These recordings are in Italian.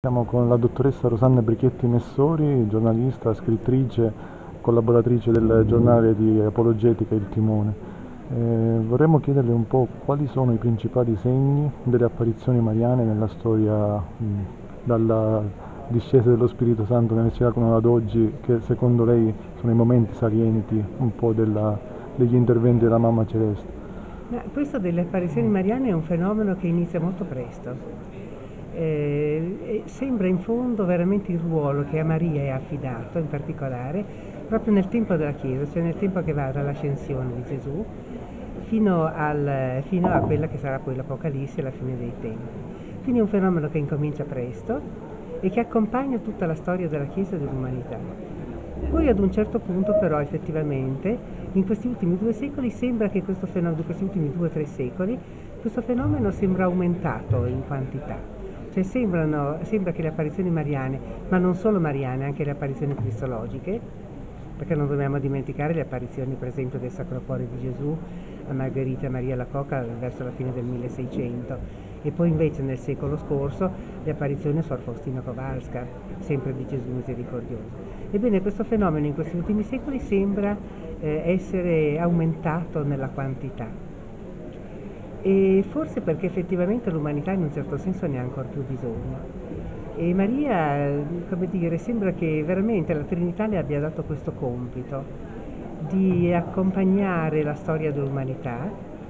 Siamo con la dottoressa Rosanna Brichetti Messori, giornalista, scrittrice, collaboratrice del giornale di apologetica Il Timone. Vorremmo chiederle un po' quali sono i principali segni delle apparizioni mariane nella storia, dalla discesa dello Spirito Santo nel Circono ad oggi, che secondo lei sono i momenti salienti un po' degli interventi della Mamma Celeste. Questo delle apparizioni mariane è un fenomeno che inizia molto presto. E sembra in fondo veramente il ruolo che a Maria è affidato, in particolare, proprio nel tempo della Chiesa, cioè nel tempo che va dall'ascensione di Gesù fino a quella che sarà poi l'Apocalisse, la fine dei tempi. Quindi è un fenomeno che incomincia presto e che accompagna tutta la storia della Chiesa e dell'umanità. Poi ad un certo punto però effettivamente in questi ultimi 2 secoli sembra che questo fenomeno, in questi ultimi 2 o 3 secoli, questo fenomeno sembra aumentato in quantità. Cioè sembra che le apparizioni mariane, ma non solo mariane, anche le apparizioni cristologiche, perché non dobbiamo dimenticare le apparizioni per esempio del Sacro Cuore di Gesù a Margherita Maria la Coca verso la fine del 1600, e poi invece nel secolo scorso le apparizioni a Sor Faustina Kowalska, sempre di Gesù misericordioso. Ebbene, questo fenomeno in questi ultimi secoli sembra essere aumentato nella quantità, e forse perché effettivamente l'umanità in un certo senso ne ha ancora più bisogno. E Maria, come dire, sembra che veramente la Trinità le abbia dato questo compito di accompagnare la storia dell'umanità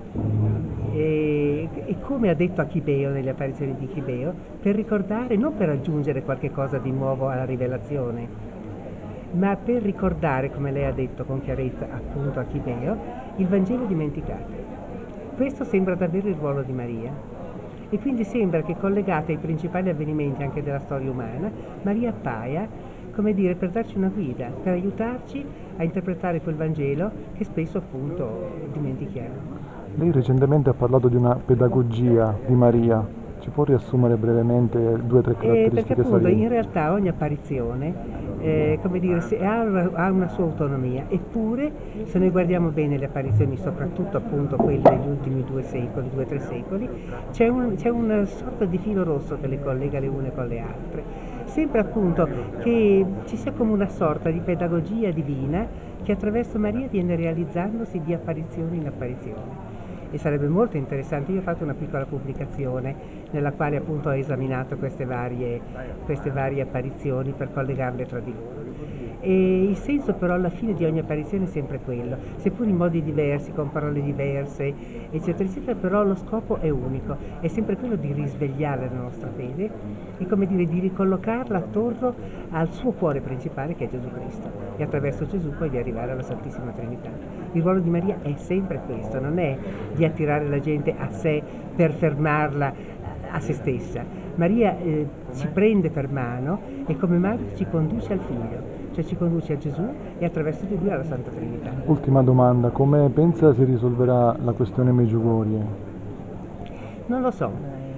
e come ha detto a Chibeo, nelle apparizioni di Chibeo, per ricordare, non per aggiungere qualche cosa di nuovo alla rivelazione, ma per ricordare, come lei ha detto con chiarezza appunto a Chibeo, il Vangelo dimenticato. Questo sembra davvero il ruolo di Maria, e quindi sembra che, collegata ai principali avvenimenti anche della storia umana, Maria appaia, come dire, per darci una guida, per aiutarci a interpretare quel Vangelo che spesso appunto dimentichiamo. Lei recentemente ha parlato di una pedagogia di Maria. Ci può riassumere brevemente due o tre Perché caratteristiche appunto in salienti? realtà ogni apparizione come dire, ha una sua autonomia, eppure se noi guardiamo bene le apparizioni, soprattutto appunto quelle degli ultimi 2 secoli, 2 o 3 secoli, c'è una sorta di filo rosso che le collega le une con le altre. Sembra appunto che ci sia come una sorta di pedagogia divina che attraverso Maria viene realizzandosi di apparizione in apparizione. E sarebbe molto interessante. Io ho fatto una piccola pubblicazione nella quale appunto ho esaminato queste varie apparizioni per collegarle tra di loro. E il senso però alla fine di ogni apparizione è sempre quello, seppur in modi diversi, con parole diverse, eccetera, eccetera, però lo scopo è unico, è sempre quello di risvegliare la nostra fede e, come dire, di ricollocarla attorno al suo cuore principale, che è Gesù Cristo, e attraverso Gesù poi di arrivare alla Santissima Trinità. Il ruolo di Maria è sempre questo, non è di attirare la gente a sé per fermarla a se stessa. Maria ci prende per mano e come madre ci conduce al Figlio, cioè ci conduce a Gesù e attraverso di lui alla Santa Trinità. Ultima domanda, come pensa si risolverà la questione Medjugorje? Non lo so,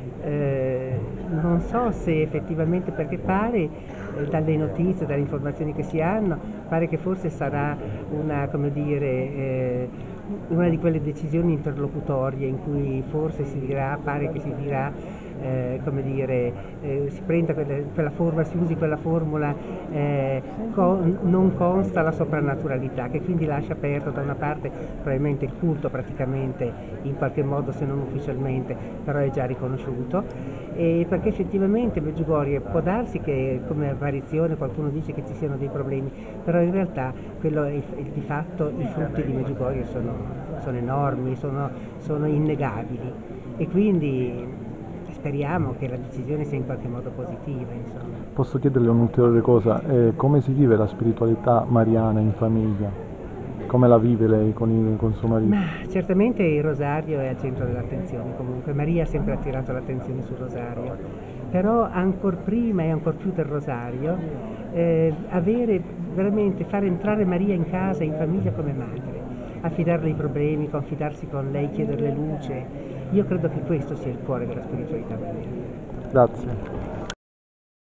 non so se effettivamente, perché pare, dalle notizie, dalle informazioni che si hanno, pare che forse sarà una, come dire, una di quelle decisioni interlocutorie in cui forse si dirà, pare che si dirà, come dire, si prenda quella formula, si usi quella formula, non consta la soprannaturalità, che quindi lascia aperto da una parte probabilmente il culto praticamente in qualche modo, se non ufficialmente, però è già riconosciuto, e perché effettivamente Medjugorje può darsi che come apparizione qualcuno dice che ci siano dei problemi, però in realtà di fatto i frutti di Medjugorje sono enormi, sono innegabili, e quindi speriamo che la decisione sia in qualche modo positiva, insomma. Posso chiederle un'ulteriore cosa? Come si vive la spiritualità mariana in famiglia? Come la vive lei con suo marito? Ma certamente il rosario è al centro dell'attenzione, comunque Maria ha sempre attirato l'attenzione sul rosario, però ancor prima e ancor più del rosario, fare entrare Maria in casa, in famiglia come madre, affidarle i problemi, confidarsi con lei, chiederle luce. Io credo che questo sia il cuore della spiritualità mariana. Grazie.